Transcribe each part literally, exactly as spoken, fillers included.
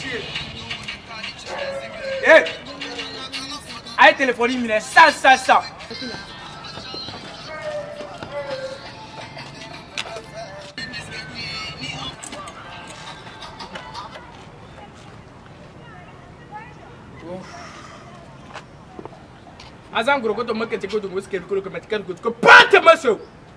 Eh! Aïe, téléphone, il est ça, ça, ça. Azan gros to make ko to go ske ko ko metika ko ko pante maso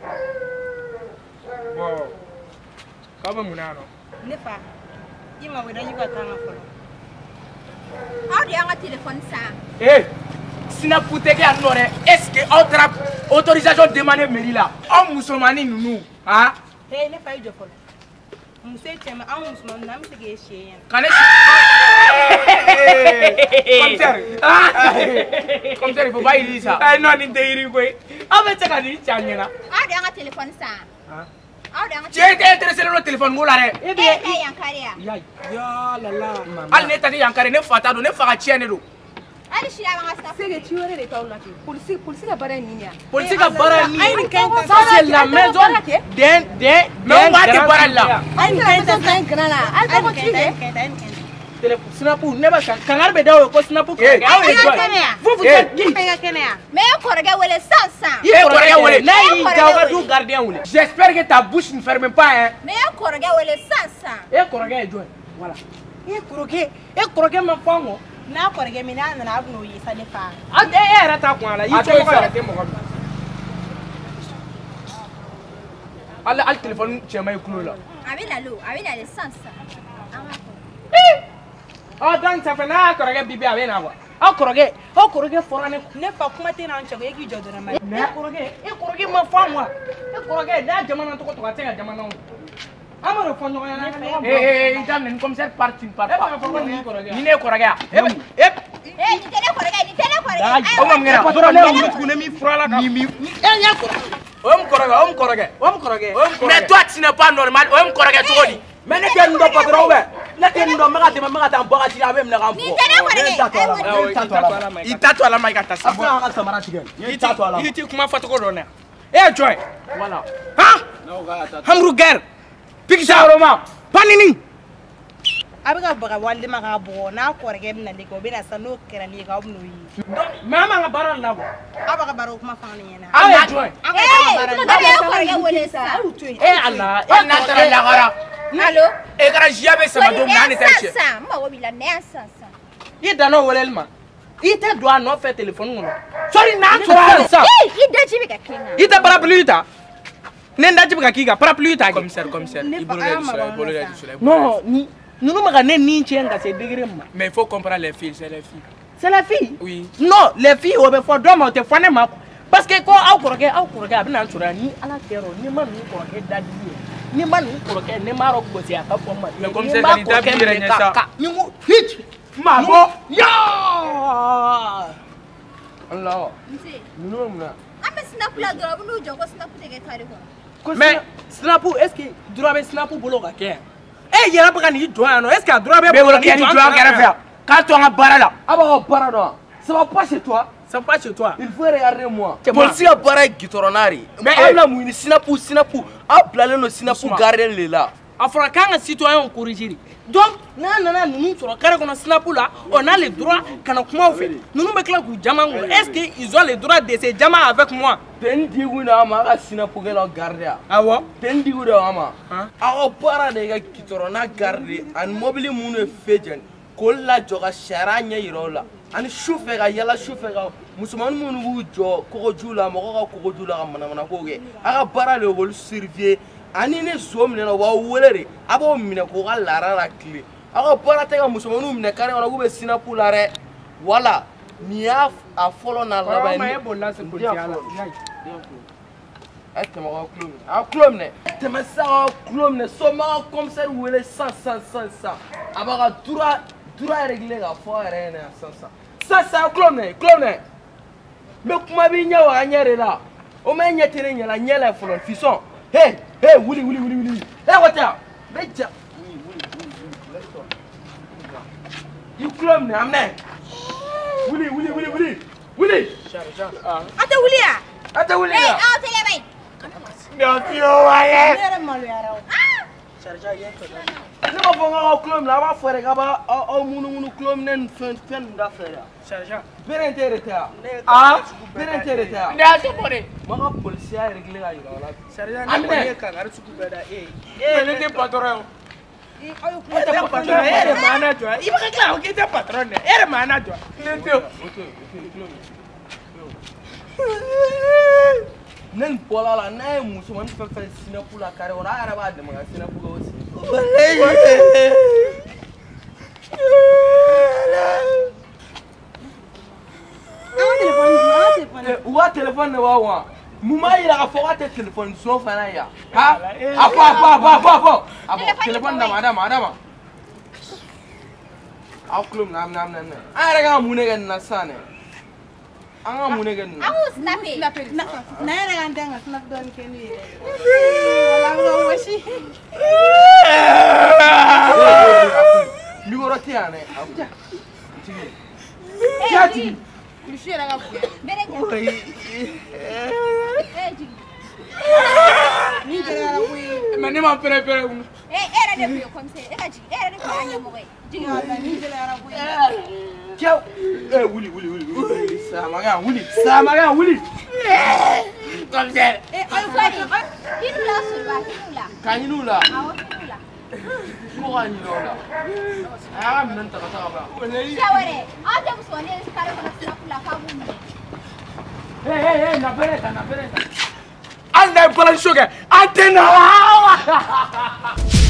bo ka ba munano ne fa ima we dan yuka tanga ko Audi anga téléphone ça eh sinapute ke anore est-ce que autre autorisation demander mairie là on musulmani nous hein hey ne fa ijo folo musé chema an musulman nam se ge sheyen kana comme ça comme ça il faut pas dire ça eh non ni deiri ko avec ça kan ni chanyena Audi anga téléphone ça hein Audi anga tu es intéressé dans le téléphone ngula re eh bien eh yankaria ya ya la la al ne tati yankare ne fata do ne faka chiene do ali shira anga ça c'est que tu aurais les taula ki police police ka bara ni nia police ka bara ni ça c'est la maison d'un d'un mais on va te bara là ai kan ta kan kana la ai ta ko tu téléphone snapu ne ba kangar be dawo ko snapu ko vous vous êtes qui mais korga wele sans sans il korga wele là il dawa du gardien wele j'espère que ta bouche ne ferme pas hein mais korga wele sans sans et korga e joy voilà et korga et korga ma fango na korga mi na na abno yi sa ne fa a de era ta ko ala yi to ko arate mo ko ala al téléphone chez mai kulo la avec la l'eau avec la sans sans oh donc ça fait na korga bibi avec na quoi a korga o korga forane ne fa kuma te na nchago yegi jodo na mai ne korga e korga ma fango e korga da jamana to ko to ka tenga jamana amaro fonyo yana eh eh idam ne comme ça parti par pas ni ne korga eh eh eh ni tele korga ni tele korga o mam ngera patron le ku ne mi frala ni mi eh ya korga om korga om korga om korga mais toi tu n'es pas normal om korga to di mais ne ken do patron be ne ken do maga de maga ta boga ti ave me ga ni tele korga i tatu ala mai ka ta après on va samara tigen i tatu ala i ti kuma fatoko do ne eh joy voilà ha hamru guerre picture roma panini abiga baga walde maga bo na korga mi na le ko bina sanu kera li ga obno yi mama nga baral na ko abaga baro kuma fa ni na ah joy eh korga wele ça eh allah eh na tara la gara allo e gara jiabe sama do nani tache ça ma wobi la ne sans sans i dano welelma i te doit no fait téléphone ngono sorry na tora ça eh i daji be ka kinga i te para pluita ne ndaji be ka kiga para pluita commissaire commissaire ibolo de ibolo de non ni nous nous maga ne ni chenga c'est degré ma mais il faut comprendre les filles c'est les filles c'est les filles oui non les filles o be fo do ma te fone ma parce que ko aw koroke aw koroke abina tura ni ala kero ni man ni koroke dadi ni man ni koroke ne maro ko si aka fo ma mais comme c'est ni tabi dire ça ni mu hit ma bo ya Allah nous nous na ame snap la droit bu nu jongo snap te ke tari ko mais snap est-ce que droit be snap bolo ka ke eh yera ba ni droit non est-ce que droit be bolo ka ni droit ka faire quand tu as bara là aba bara non ça va pas chez toi ça va pas chez toi il faut regarder moi police a bara gitoronari mais amna mu ni sinapu sinapu a plale no sinapu garder le là afra kanga citoyen corriger donc na na na nous sur carré qu'on a snapu là on a le droit kana kuma fait nous nous bekla ku jama ngolo est-ce que ils ont le droit de se jama avec moi tendi wina ma ga sinapu ke no garder ah bon tendi wina ma a o bara de ga gitorona garder an mobile munu fejen ko la joga sharanya irola ani chauffeur ga yala chauffeur ga musulman munu bu jo ko jula mo ko ko jula ga mana mana ko ge aga bara le wol surveiller ani ne som ne wa wolere abo mine ko ga lara la clé aga bara te ga musulman mine kare ona go be sinapu la re wala ni a a follow na la ba ni bon là c'est pour tiala et te mo klom a klom ne te me sa klom ne so ma comme ça wele cent cent cent cent aba ga dura dura régler ga fo re ne cent cent ça ça klom ne klom ne me kuma bi nya wa nyere la o me nya tere nya la nya la folon fison hey hey wuli wuli wuli wuli hey wata beja wuli wuli wuli let's go you klom ne amne wuli wuli wuli wuli wuli ata wulia ata wuli eh ah tele bay no tio waye ne ra malu yara ah charja yen to ne b'a fɔ n k'aw kulo minɛ a b'a fɔ de k'a b'a aw munumunu kulo minɛ ni fɛn fɛn ninnu da fɛ yan. sergent. bere in tɛ de tɛ yan. ah bere in tɛ de tɛ yan. ne y'a sɔn bɔ de. ma ka polisiya réglé ka yira o la bi. sergent ne kɔni ye kankari sugu bɛɛ da e ye. e ne tɛ patron ye. I ayo e tɛ patron ye e de ma na jɔ i bɛ ka tila k'i tɛ patron dɛ e de ma na jɔ. ne tɛ. ne nin bɔla la n'a ye musomanin fɛn fɛn sinapu la kare kɔnɔ a yɛrɛ b'a dɛmɛ ka sinapu kɛ o sen. u ka telefɔni de b'a wa mun b'a yira k'a fɔ k'a tɛ telefɔni sɔn fana ye yan ha a fɔ a fɔ a fɔ a fɔ a fɔ a fɔ telefɔni d'a ma a d'a ma a d'a ma aw tulo minɛ a minɛ a minɛ minɛ an yɛrɛ kan ka mun de kɛ nin na sisan dɛ an ka mun de kɛ nin na. an k'u snape. na yɛrɛ ka n den ka snap dɔɔni kɛ ne ye wala a bɛ ka wɔsi. micro tɛ yan dɛ. ee jigi. kulusi yɛrɛ ka bon. bere jɛ. ee jigi. ni gɛlɛyara koyi. mais ne ma pere pere kun. ee e yɛrɛ de tun ye commissaire e ka jigi e yɛrɛ de tun y'a ɲɛmɔgɔ ye. jigi ni gɛlɛyara koyi. cɛw ee wuli wuli wuli wuli samagan wuli samagan wuli. commissaire. ee ayi fadi hinɛ la soriba hinɛ la. ka ɲini u la. awɔ hinɛ la. ko ka ɲini o la a y'a ka minɛn ta ka taa ka ban. siya wɛrɛ aw tɛ musomanin ye kare kɔnɔ sinapu la k'a b'u minɛ. ee ee na bere ta na bere ta. an tɛ balanso kɛ an tɛ na.